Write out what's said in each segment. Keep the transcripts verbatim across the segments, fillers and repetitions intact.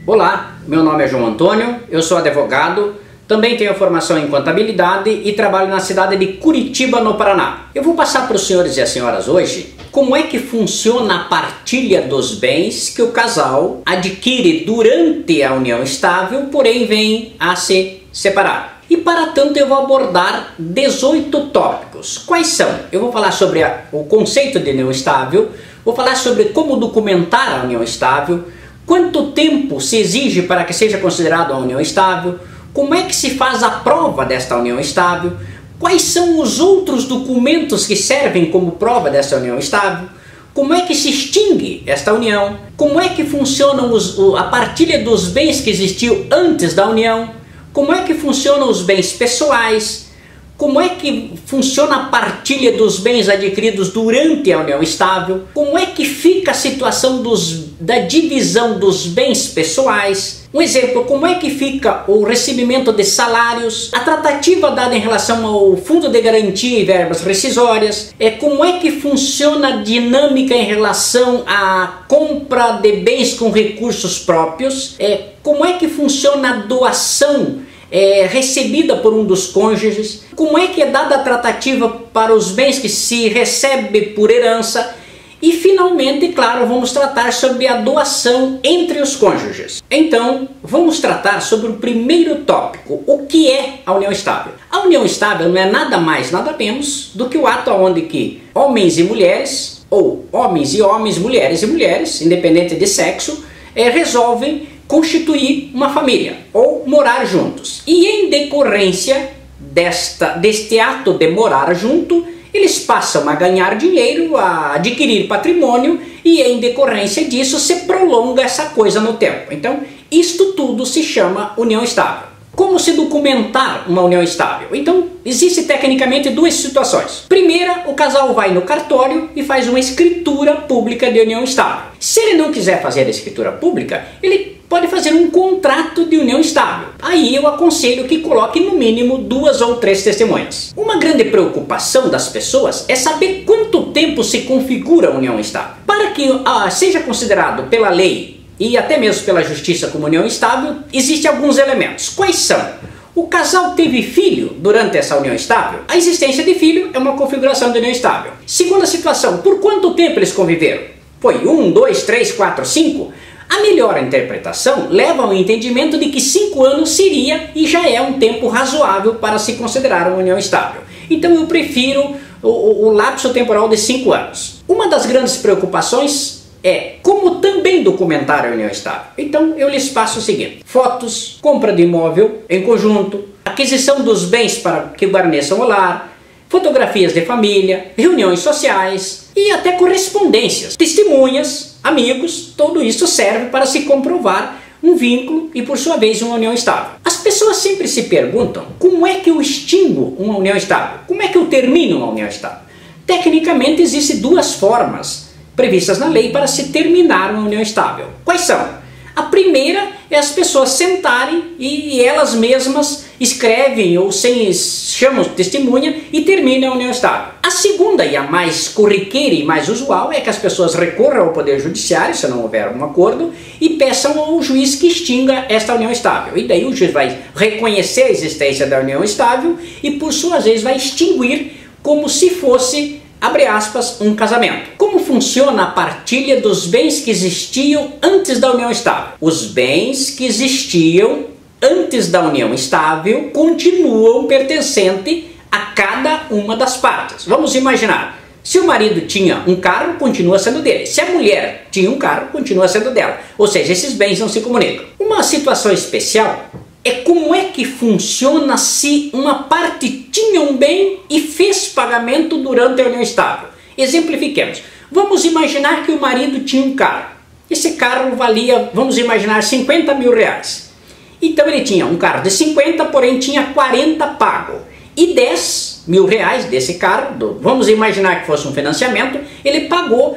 Olá, meu nome é João Antônio, eu sou advogado, também tenho formação em contabilidade e trabalho na cidade de Curitiba, no Paraná. Eu vou passar para os senhores e as senhoras hoje como é que funciona a partilha dos bens que o casal adquire durante a união estável, porém vem a se separar. E para tanto eu vou abordar dezoito tópicos. Quais são? Eu vou falar sobre a, o conceito de união estável, vou falar sobre como documentar a união estável, quanto tempo se exige para que seja considerado a união estável, como é que se faz a prova desta união estável, quais são os outros documentos que servem como prova desta união estável, como é que se extingue esta união, como é que funcionam os, a partilha dos bens que existiu antes da união, como é que funcionam os bens pessoais, como é que funciona a partilha dos bens adquiridos durante a união estável, como é que fica a situação dos, da divisão dos bens pessoais. Um exemplo, como é que fica o recebimento de salários, a tratativa dada em relação ao fundo de garantia e verbas rescisórias, é, como é que funciona a dinâmica em relação à compra de bens com recursos próprios, é, como é que funciona a doação é, recebida por um dos cônjuges, como é que é dada a tratativa para os bens que se recebe por herança. E finalmente, claro, vamos tratar sobre a doação entre os cônjuges. Então, vamos tratar sobre o primeiro tópico, o que é a união estável. A união estável não é nada mais, nada menos do que o ato onde que homens e mulheres, ou homens e homens, mulheres e mulheres, independente de sexo, é, resolvem constituir uma família, ou morar juntos. E em decorrência desta, deste ato de morar junto, eles passam a ganhar dinheiro, a adquirir patrimônio e em decorrência disso se prolonga essa coisa no tempo. Então, isto tudo se chama união estável. Como se documentar uma união estável? Então, existe tecnicamente duas situações. Primeira, o casal vai no cartório e faz uma escritura pública de união estável. Se ele não quiser fazer a escritura pública, ele pode fazer um contrato de união estável. Aí eu aconselho que coloque no mínimo duas ou três testemunhas. Uma grande preocupação das pessoas é saber quanto tempo se configura a união estável. Para que ah, seja considerado pela lei e até mesmo pela justiça como união estável, existem alguns elementos. Quais são? O casal teve filho durante essa união estável? A existência de filho é uma configuração de união estável. Segunda situação, por quanto tempo eles conviveram? Foi um, dois, três, quatro, cinco? A melhor interpretação leva ao entendimento de que cinco anos seria e já é um tempo razoável para se considerar uma união estável. Então eu prefiro o, o, o lapso temporal de cinco anos. Uma das grandes preocupações é como também documentar a união estável. Então eu lhes passo o seguinte: fotos, compra de imóvel em conjunto, aquisição dos bens para que guarneçam o lar, fotografias de família, reuniões sociais e até correspondências, testemunhas, amigos, tudo isso serve para se comprovar um vínculo e por sua vez uma união estável. As pessoas sempre se perguntam como é que eu extingo uma união estável? Como é que eu termino uma união estável? Tecnicamente existem duas formas previstas na lei para se terminar uma união estável. Quais são? A primeira é as pessoas sentarem e elas mesmas escrevem ou sem, chamam testemunha e terminam a união estável. A segunda e a mais corriqueira e mais usual é que as pessoas recorram ao Poder Judiciário, se não houver um acordo, e peçam ao juiz que extinga esta união estável. E daí o juiz vai reconhecer a existência da união estável e por sua vez vai extinguir como se fosse, abre aspas, um casamento. Como funciona a partilha dos bens que existiam antes da união estável? Os bens que existiam antes da união estável continuam pertencentes a cada uma das partes. Vamos imaginar, se o marido tinha um carro, continua sendo dele. Se a mulher tinha um carro, continua sendo dela. Ou seja, esses bens não se comunicam. Uma situação especial é como é que funciona se uma parte tinha um bem e fez pagamento durante a união estável. Exemplifiquemos. Vamos imaginar que o marido tinha um carro. Esse carro valia, vamos imaginar, cinquenta mil reais. Então ele tinha um carro de cinquenta, porém tinha quarenta pago. E dez mil reais desse carro, vamos imaginar que fosse um financiamento, ele pagou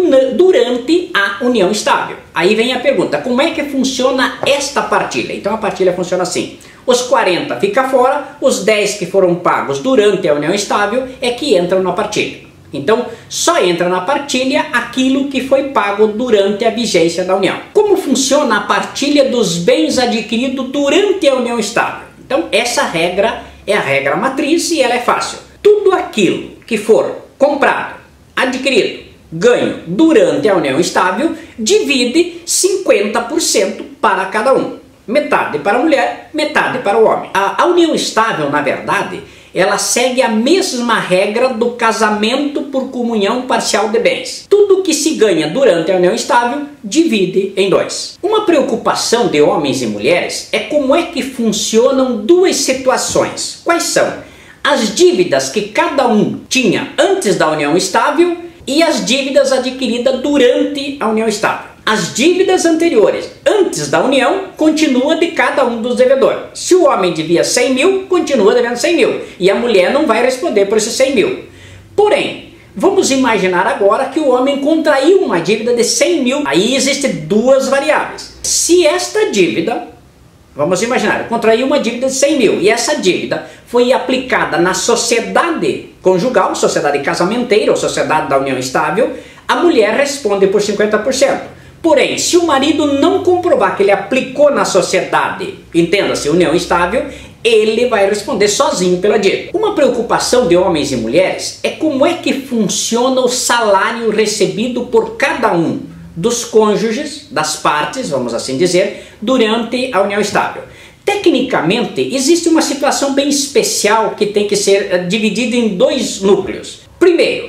durante a união estável. Aí vem a pergunta, como é que funciona esta partilha? Então a partilha funciona assim: os quarenta fica fora, os dez que foram pagos durante a união estável é que entram na partilha. Então, só entra na partilha aquilo que foi pago durante a vigência da união. Como funciona a partilha dos bens adquiridos durante a união estável? Então, essa regra é a regra matriz e ela é fácil. Tudo aquilo que for comprado, adquirido, ganho durante a união estável, divide cinquenta por cento para cada um. Metade para a mulher, metade para o homem. A, a união estável, na verdade, ela segue a mesma regra do casamento por comunhão parcial de bens. Tudo que se ganha durante a união estável, divide em dois. Uma preocupação de homens e mulheres é como é que funcionam duas situações. Quais são? As dívidas que cada um tinha antes da união estável e as dívidas adquiridas durante a união estável. As dívidas anteriores, antes da união, continua de cada um dos devedores. Se o homem devia cem mil, continua devendo cem mil. E a mulher não vai responder por esses cem mil. Porém, vamos imaginar agora que o homem contraiu uma dívida de cem mil. Aí existem duas variáveis. Se esta dívida, vamos imaginar, contraiu uma dívida de cem mil e essa dívida foi aplicada na sociedade conjugal, sociedade casamenteira ou sociedade da união estável, a mulher responde por cinquenta por cento. Porém, se o marido não comprovar que ele aplicou na sociedade, entenda-se, união estável, ele vai responder sozinho pela dívida. Uma preocupação de homens e mulheres é como é que funciona o salário recebido por cada um dos cônjuges, das partes, vamos assim dizer, durante a união estável. Tecnicamente, existe uma situação bem especial que tem que ser uh, dividida em dois núcleos. Primeiro,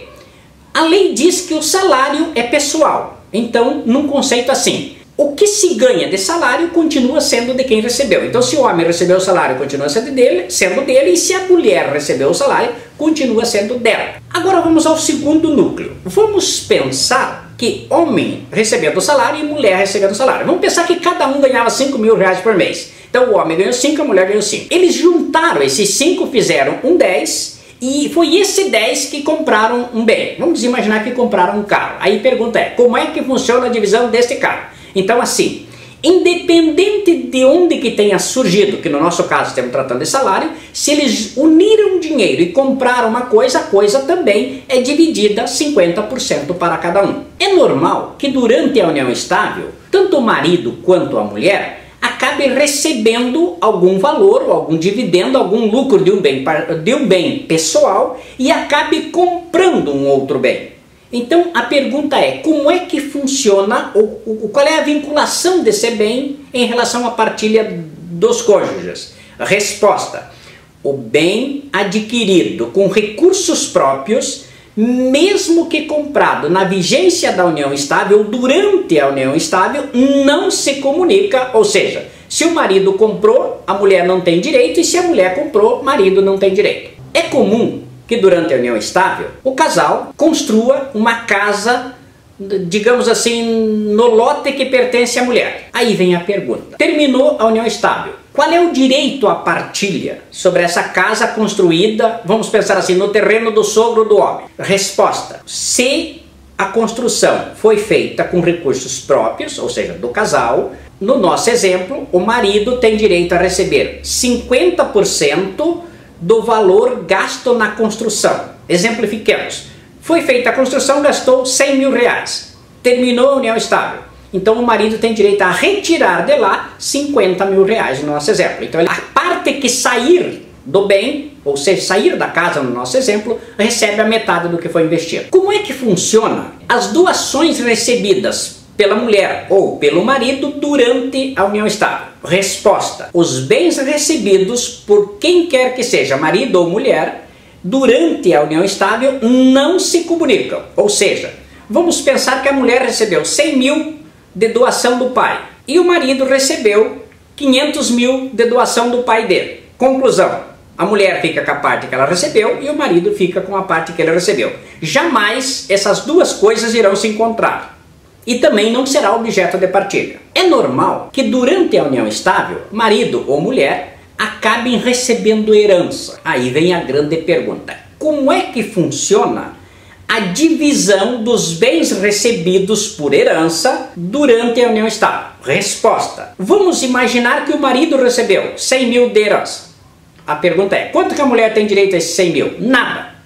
a lei diz que o salário é pessoal. Então, num conceito assim, o que se ganha de salário continua sendo de quem recebeu. Então, se o homem recebeu o salário, continua sendo dele, sendo dele, e se a mulher recebeu o salário, continua sendo dela. Agora vamos ao segundo núcleo. Vamos pensar que homem recebendo o salário e mulher recebendo o salário. Vamos pensar que cada um ganhava cinco mil reais por mês. Então, o homem ganhou cinco, a mulher ganhou cinco. Eles juntaram esses cinco, fizeram um dez. E foi esse dez que compraram um bem. Vamos imaginar que compraram um carro. Aí a pergunta é, como é que funciona a divisão deste carro? Então assim, independente de onde que tenha surgido, que no nosso caso estamos tratando de salário, se eles uniram dinheiro e compraram uma coisa, a coisa também é dividida cinquenta por cento para cada um. É normal que durante a união estável, tanto o marido quanto a mulher acabe recebendo algum valor, algum dividendo, algum lucro de um bem, de um bem pessoal e acabe comprando um outro bem. Então a pergunta é, como é que funciona, ou, ou, qual é a vinculação desse bem em relação à partilha dos cônjuges? Resposta, o bem adquirido com recursos próprios, mesmo que comprado na vigência da união estável, durante a união estável, não se comunica, ou seja, se o marido comprou, a mulher não tem direito, e se a mulher comprou, o marido não tem direito. É comum que durante a união estável, o casal construa uma casa, digamos assim, no lote que pertence à mulher. Aí vem a pergunta, terminou a união estável, qual é o direito à partilha sobre essa casa construída, vamos pensar assim, no terreno do sogro do homem? Resposta, se a construção foi feita com recursos próprios, ou seja, do casal, no nosso exemplo, o marido tem direito a receber cinquenta por cento do valor gasto na construção. Exemplifiquemos, foi feita a construção, gastou cem mil reais, terminou a união estável. Então o marido tem direito a retirar de lá cinquenta mil reais no nosso exemplo. Então a parte que sair do bem, ou seja, sair da casa no nosso exemplo, recebe a metade do que foi investido. Como é que funciona as doações recebidas pela mulher ou pelo marido durante a união estável? Resposta, os bens recebidos por quem quer que seja, marido ou mulher, durante a união estável não se comunicam. Ou seja, vamos pensar que a mulher recebeu cem mil de doação do pai e o marido recebeu quinhentos mil de doação do pai dele. Conclusão, a mulher fica com a parte que ela recebeu e o marido fica com a parte que ele recebeu. Jamais essas duas coisas irão se encontrar e também não será objeto de partilha. É normal que durante a união estável, marido ou mulher acabem recebendo herança. Aí vem a grande pergunta, como é que funciona a divisão dos bens recebidos por herança durante a união estável? Resposta, vamos imaginar que o marido recebeu cem mil de herança. A pergunta é, quanto que a mulher tem direito a esses cem mil? Nada.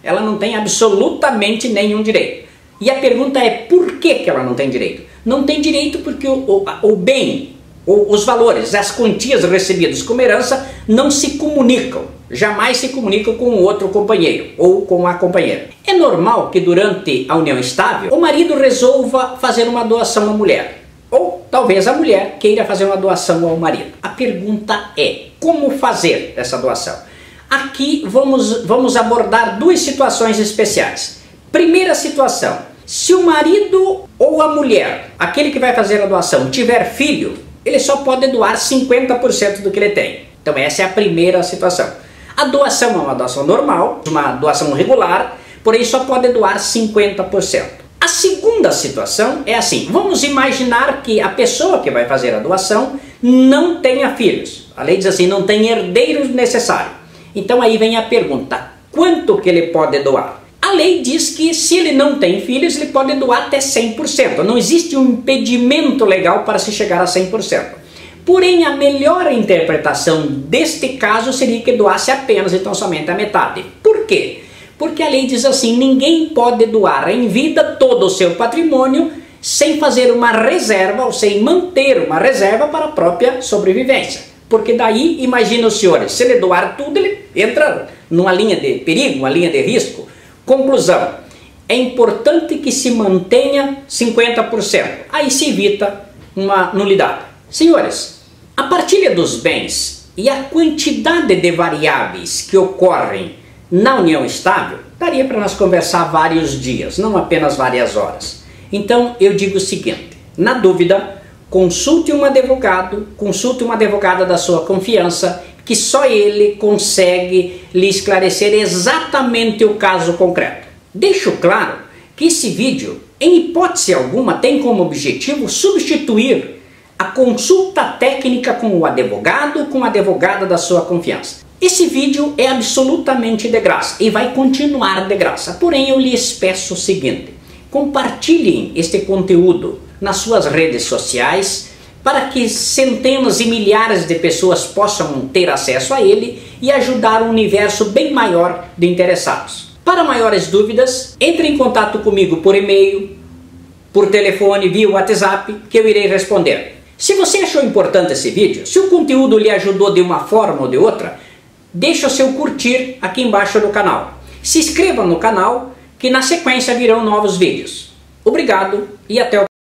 ela não tem absolutamente nenhum direito. E a pergunta é por que que ela não tem direito? Não tem direito porque o, o, o bem, o, os valores, as quantias recebidas como herança não se comunicam. Jamais se comunicam com o outro companheiro ou com a companheira. É normal que durante a união estável o marido resolva fazer uma doação à mulher. Ou talvez a mulher queira fazer uma doação ao marido. A pergunta é, como fazer essa doação? Aqui vamos, vamos abordar duas situações especiais. Primeira situação, se o marido ou a mulher, aquele que vai fazer a doação, tiver filho, ele só pode doar cinquenta por cento do que ele tem. Então essa é a primeira situação. A doação é uma doação normal, uma doação regular, porém só pode doar cinquenta por cento. A segunda situação é assim, vamos imaginar que a pessoa que vai fazer a doação não tenha filhos. A lei diz assim, não tem herdeiros necessários. Então aí vem a pergunta, quanto que ele pode doar? A lei diz que se ele não tem filhos, ele pode doar até cem por cento. Não existe um impedimento legal para se chegar a cem por cento. Porém, a melhor interpretação deste caso seria que doasse apenas, então somente a metade. Por quê? Porque a lei diz assim, ninguém pode doar em vida todo o seu patrimônio sem fazer uma reserva ou sem manter uma reserva para a própria sobrevivência. Porque daí, imagina os senhores, se ele doar tudo, ele entra numa linha de perigo, uma linha de risco. Conclusão, é importante que se mantenha cinquenta por cento, aí se evita uma nulidade. Senhores, a partilha dos bens e a quantidade de variáveis que ocorrem na união estável, daria para nós conversar vários dias, não apenas várias horas. Então eu digo o seguinte, na dúvida, consulte um advogado, consulte uma advogada da sua confiança, que só ele consegue lhe esclarecer exatamente o caso concreto. Deixo claro que esse vídeo, em hipótese alguma, tem como objetivo substituir a consulta técnica com o advogado, com a advogada da sua confiança. Esse vídeo é absolutamente de graça e vai continuar de graça. Porém, eu lhes peço o seguinte, compartilhem este conteúdo nas suas redes sociais, para que centenas e milhares de pessoas possam ter acesso a ele e ajudar um universo bem maior de interessados. Para maiores dúvidas, entre em contato comigo por e-mail, por telefone, via WhatsApp, que eu irei responder. Se você achou importante esse vídeo, se o conteúdo lhe ajudou de uma forma ou de outra, deixe o seu curtir aqui embaixo do canal. Se inscreva no canal, que na sequência virão novos vídeos. Obrigado e até o